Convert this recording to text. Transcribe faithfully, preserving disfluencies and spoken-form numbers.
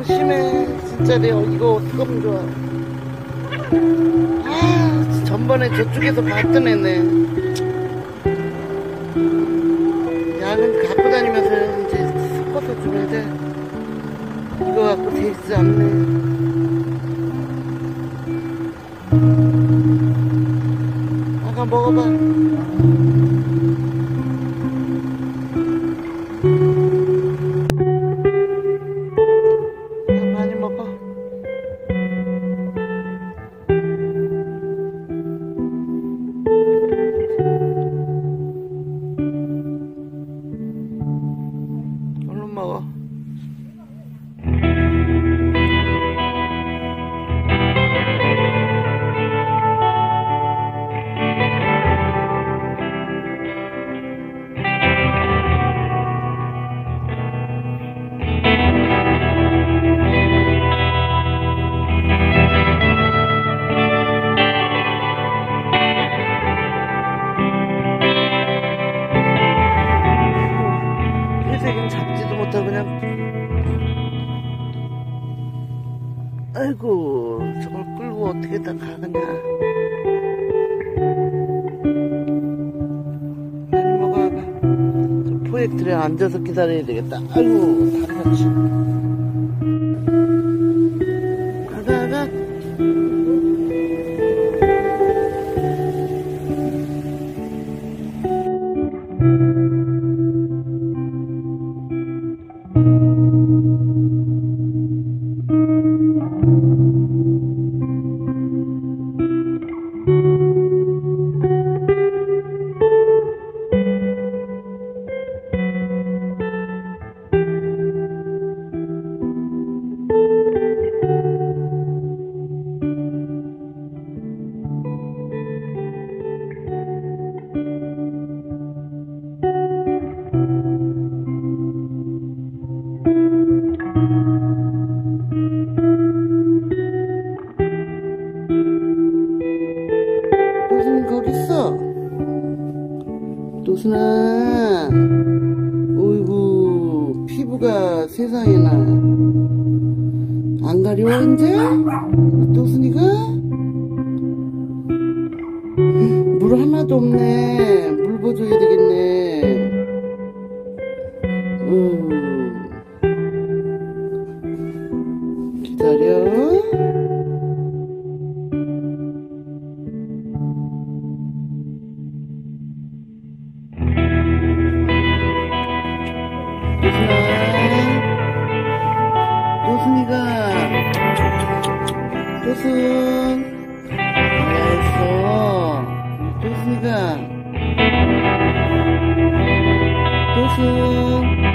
너무 심해. 진짜래요. 이거 어떡하면 좋아. 아, 전번에 저쪽에서 봤던 애네. 약은 갖고 다니면서 이제 섞어서 줘야 돼. 이거 갖고 되지 않네. 아가 먹어봐. 많이 먹어. 얼른 먹어. 회색은 잡지도 못하고 그냥. 아이고, 저걸 끌고 어떻게 다 가느냐. 많이 먹어봐. 저 포획틀에 앉아서 기다려야 되겠다. 아이고, 다 같이. 가가, 가. 도순이 거기 있어. 도순아, 어이구, 피부가 세상에나. 안 가려워 이제? 도순이가? 물 하나도 없네. 물 부어줘야 되겠네. 음. 기다려. 도순이가, 도순, 잘했어. 도순이가, 도순.